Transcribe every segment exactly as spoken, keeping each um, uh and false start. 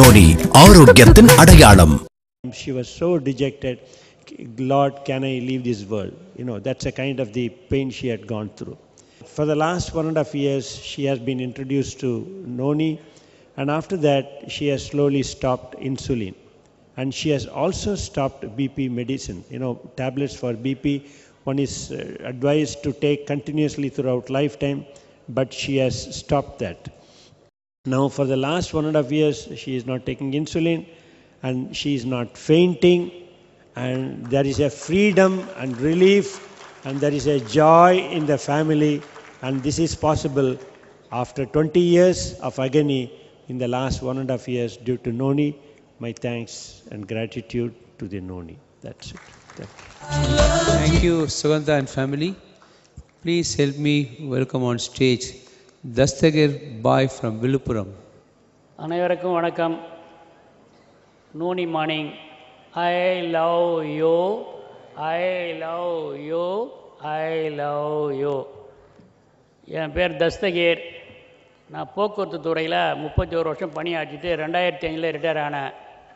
Noni ஆரோக்கியத்தின் அடையாளம். She was so dejected. Lord, can I leave this world? You know, that's a kind of the pain she had gone through. For the last one and a half years, she has been introduced to Noni, and after that, she has slowly stopped insulin. And she has also stopped B P medicine, you know, tablets for B P. One is uh, advised to take continuously throughout lifetime, but she has stopped that. Now, for the last one and a half years, she is not taking insulin, and she is not fainting, and there is a freedom and relief, and there is a joy in the family, and this is possible after twenty years of agony in the last one and a half years due to Noni. My thanks and gratitude to the Noni. That's it. Thank you. Thank you, Sugandha and family. Please help me welcome on stage Dastagir Bhai from Viluppuram. அனைவருக்கும் வணக்கம். நோனி morning. I love you, I love you, I love you. என் பேர் தஸ்தகீர். நான் போக்குவரத்து துறையில் முப்பத்தி ஒரு வருஷம் பணியாற்றிட்டு ரெண்டாயிரத்தி அஞ்சில் ரிட்டையர் ஆனேன்.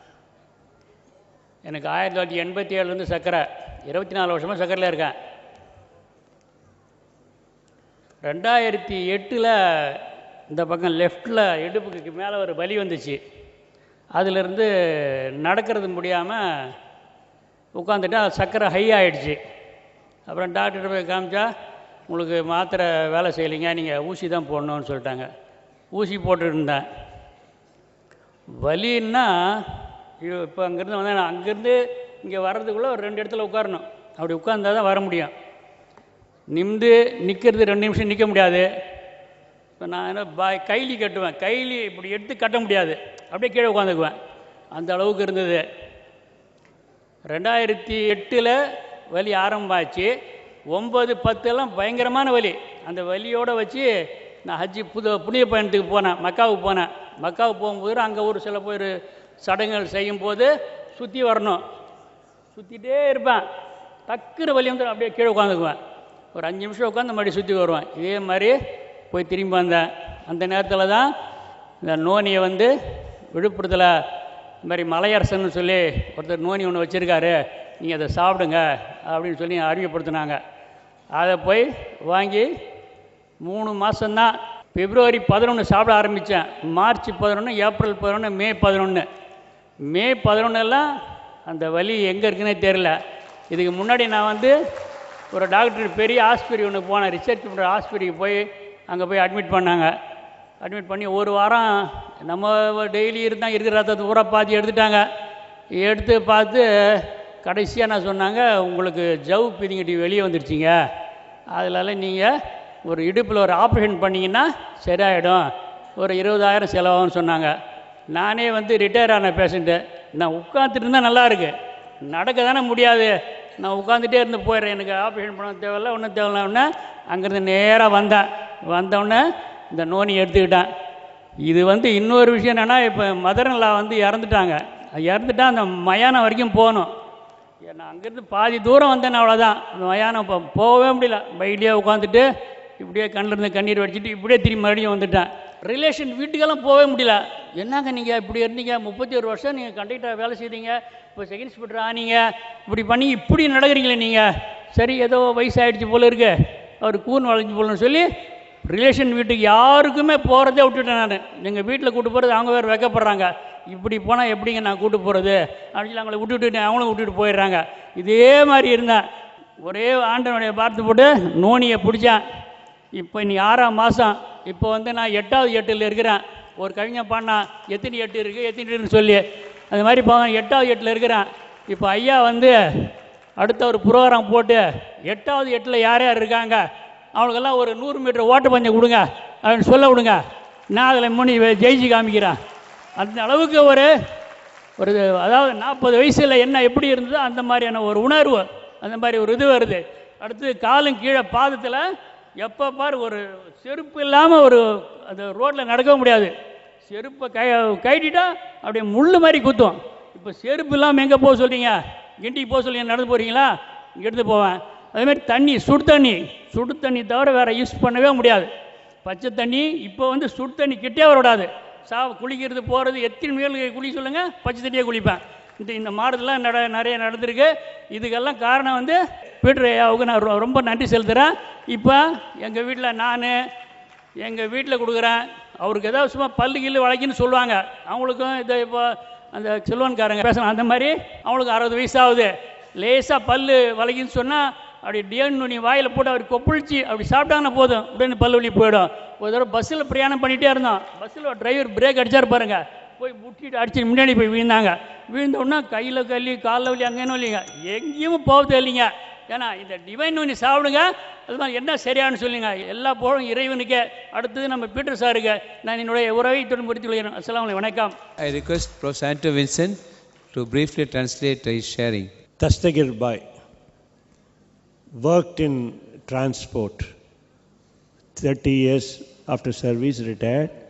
எனக்கு ஆயிரத்தி தொள்ளாயிரத்தி எண்பத்தி ஏழுலேருந்து சர்க்கரை, இருபத்தி நாலு வருஷமாக சர்க்கரையில் இருக்கேன். ரெண்டாயிரத்தி எட்டில் இந்த பக்கம் லெஃப்டில் இடுப்புக்கு மேலே ஒரு வலி வந்துச்சு. அதிலிருந்து நடக்கிறது முடியாமல் உட்காந்துட்டா சர்க்கரை ஹை ஆகிடுச்சு. அப்புறம் டாக்டர்கிட்ட போய் காமிச்சா, உங்களுக்கு மாத்திரை வேலை செய்யலைங்க, நீங்கள் ஊசி தான் போடணும்னு சொல்லிட்டாங்க. ஊசி போட்டுருந்தேன். வலின்னா இப்போ அங்கேருந்து வந்தேன். அங்கேருந்து இங்கே வர்றதுக்குள்ளே ஒரு ரெண்டு இடத்துல உட்காரணும். அப்படி உட்கார்ந்தா தான் வர முடியும். நிமிந்து நிற்கிறது ரெண்டு நிமிஷம் நிற்க முடியாது. இப்போ நான் என்ன பாய் கைலி கட்டுவேன். கைலி இப்படி எடுத்து கட்ட முடியாது, அப்படியே கீழே உட்காந்துக்குவேன். அந்த அளவுக்கு இருந்தது. ரெண்டாயிரத்தி எட்டில் வலி ஆரம்பமாச்சு. ஒம்பது பத்தெல்லாம் பயங்கரமான வலி. அந்த வலியோடு வச்சு நான் ஹஜ்ஜி புது புனித பயணத்துக்கு போனேன். மக்காவுக்கு போனேன். மக்காவுக்கு போகும்போது அங்கே ஒரு சில பேர் சடங்குகள் செய்யும்போது சுற்றி வரணும். சுற்றிட்டே இருப்பேன். டக்குன்னு வலி வந்து அப்படியே கீழே உட்காந்துக்குவேன். ஒரு அஞ்சு நிமிஷம் உட்காந்து மறுபடியும் சுற்றி வருவேன். இதே மாதிரி போய் திரும்பி வந்தேன். அந்த நேரத்தில் தான் இந்த நோனியை வந்து விழுப்புரத்தில் இந்த மாதிரி மலையரசன்னு சொல்லி ஒருத்தர் நோனி ஒன்று வச்சுருக்காரு, நீங்கள் அதை சாப்பிடுங்க அப்படின்னு சொல்லி அறிமுகப்படுத்தினாங்க. அதை போய் வாங்கி மூணு மாதம்தான். பிப்ரவரி பதினொன்று சாப்பிட ஆரம்பித்தேன். மார்ச் பதினொன்று, ஏப்ரல் பதினொன்று, மே பதினொன்று. மே பதினொன்னெல்லாம் அந்த வலி எங்கே இருக்குன்னே தெரில. இதுக்கு முன்னாடி நான் வந்து ஒரு டாக்டர் பெரிய ஆஸ்பத்திரி ஒன்று போனேன். ரிசர்ச் பண்ணுற ஆஸ்பத்திரிக்கு போய் அங்கே போய் அட்மிட் பண்ணாங்க. அட்மிட் பண்ணி ஒரு வாரம் நம்ம டெய்லி இருந்தால் இருக்கிற ரத்தத்தை பூரா பாதி எடுத்துட்டாங்க. எடுத்து பார்த்து கடைசியாக நான் சொன்னாங்க, உங்களுக்கு ஜவ் பிதிங்கிட்டு வெளியே வந்துடுச்சிங்க, அதனால நீங்கள் ஒரு இடுப்பில் ஒரு ஆப்ரேஷன் பண்ணிங்கன்னா சரியாயிடும், ஒரு இருபதாயிரம் செலவாகும்னு சொன்னாங்க. நானே வந்து ரிட்டையர் ஆன பேஷண்ட்டு. நான் உட்காந்துட்டு இருந்தால் நல்லா இருக்கு, நடக்க தானே முடியாது, நான் உட்காந்துட்டே இருந்து போயிடுறேன், எனக்கு ஆப்ரேஷன் பண்ண தேவையில்ல, ஒன்றும் தேவையில்லைன்னா அங்கேருந்து நேராக வந்தேன். வந்தோடனே இந்த நோனி எடுத்துக்கிட்டேன். இது வந்து இன்னொரு விஷயம் என்னென்னா, இப்போ மதர்ன்லா வந்து இறந்துட்டாங்க. இறந்துட்டா அந்த மயானம் வரைக்கும் போகணும். நான் அங்கேருந்து பாதி தூரம் வந்தேன், அவ்வளோதான். அந்த மயானம் இப்போ போகவே முடியல. பைக்லேயே உட்காந்துட்டு இப்படியே கண்ணிலிருந்து கண்ணீர் வடிச்சிட்டு இப்படியே திரும்பி மறுபடியும் வந்துட்டேன். ரிலேஷன் வீட்டுக்கெல்லாம் போகவே முடியல. என்னங்க நீங்கள் இப்படி இருந்தீங்க, முப்பத்தி ஒரு வருஷம் நீங்கள் கண்டக்டராக வேலை செய்தீங்க, இப்போ செகண்ட் இன்ஸ்பெக்டர் ஆனீங்க, இப்படி பண்ணி இப்படி நடக்கிறீங்களே நீங்கள், சரி ஏதோ வயசாகிடுச்சு போல இருக்கு, அவர் கூன் வளைஞ்சு போலன்னு சொல்லி ரிலேஷன் வீட்டுக்கு யாருக்குமே போகிறதே விட்டுட்டேன். நான் எங்கள் வீட்டில் கூட்டு போகிறது அவங்க வேறு வைக்கப்படுறாங்க, இப்படி போனால் எப்படிங்க நான் கூட்டு போகிறது அப்படின்னு சொல்லி அவங்கள விட்டுவிட்டு அவங்களும் விட்டுட்டு போயிடுறாங்க. இதே மாதிரி இருந்தேன். ஒரே ஆண்டனுடைய பார்த்து போட்டு நோனியை பிடிச்சேன். இப்போ இன்னைக்கு ஆறாம் மாதம். இப்போ வந்து நான் எட்டாவது எட்டில் இருக்கிறேன். ஒரு கவிஞன் பாடினா எத்தனை எட்டு இருக்குது எத்தனை எட்டுன்னு சொல்லி, அது மாதிரி இப்போ எட்டாவது எட்டில் இருக்கிறேன். இப்போ ஐயா வந்து அடுத்த ஒரு ப்ரோக்ராம் போட்டு எட்டாவது எட்டில் யார் யார் இருக்காங்க அவங்களுக்கெல்லாம் ஒரு நூறு மீட்டர் ஓட்ட பந்தயம் கொடுங்க அப்படின்னு சொல்ல விடுங்க, நான் அதில் முன்னி ஜெயிச்சு காமிக்கிறேன். அந்த அளவுக்கு ஒரு ஒரு அதாவது நாற்பது வயசில் என்ன எப்படி இருந்ததோ அந்த மாதிரியான ஒரு உணர்வு, அந்த மாதிரி ஒரு இது வருது. அடுத்து காலும் கீழே பாதத்தில் எப்போ பார் ஒரு செருப்பு இல்லாமல் ஒரு அந்த ரோட்டில் நடக்க முடியாது. செருப்பை கை கைட்டிட்டா அப்படியே முள் மாதிரி குத்தும். இப்போ செருப்பு இல்லாமல் எங்கே போக சொல்கிறீங்க, கிண்டிக்கு போக சொல்லிங்க, நடந்து போகிறீங்களா, இங்கே எடுத்து போவேன். அதேமாதிரி தண்ணி, சுடு தண்ணி, சுடு தண்ணி தவிர வேறு யூஸ் பண்ணவே முடியாது. பச்சை தண்ணி இப்போ வந்து சுடு தண்ணி கிட்டே வரக்கூடாது. சா குளிக்கிறது போகிறது எத்தனை மேல் குளி சொல்லுங்கள், பச்சை தண்ணியாக குளிப்பேன். இந்த இந்த மாடுதெல்லாம் நட நிறைய நடந்திருக்கு. இதுக்கெல்லாம் காரணம் வந்து பீட்டர் ஐயாவுக்கு நான் ரொ- ரொம்ப நன்றி செலுத்துகிறேன். இப்போ எங்கள் வீட்டில் நான் எங்கள் வீட்டில் கொடுக்குறேன். அவருக்கு ஏதாவது சும்மா பல்லு கில்லு வளைக்குன்னு சொல்லுவாங்க. அவங்களுக்கும் இதை இப்போ அந்த செல்வன்காரங்க பேசணும், அந்த மாதிரி அவங்களுக்கு அறுபது வயசு ஆகுது. லேசாக பல்லு வளைக்குன்னு சொன்னால் அப்படி டியன்னு நீ வாயில் போட்டு அப்படி கொப்பளிச்சு அப்படி சாப்பிட்டாங்கன்னா போதும், உடனே பல்லு வலி போயிடும். ஒரு தடவை பஸ்ஸில் பிரயாணம் பண்ணிகிட்டே இருந்தோம். பஸ்ஸில் டிரைவர் பிரேக் அடிச்சார் பாருங்க, போய் முட்டிட்டு அடிச்சு முன்னாடி போய் விழுந்தாங்க. விழுந்தோடனே கையில் கல்லி காலில் வலி அங்கேன்னு இல்லைங்க, எங்கேயும் போகிறது இல்லைங்க. ஏன்னா இந்த டிவைன் ஒன்று சாப்பிடுங்க, அது மாதிரி என்ன சரியானு சொல்லுங்க. எல்லா போலும் இறைவனுக்கே. அடுத்தது நம்ம பீட்டர் சாருக்கு நான் என்னுடைய உறவை துன்புறுத்தி கொள்கிறேன். அஸ்ஸலாமு அலைக்கும், வணக்கம். I request Professor Anto Vincent to briefly translate his sharing. Dastagir Bhai worked in transport. thirty years after service, retired.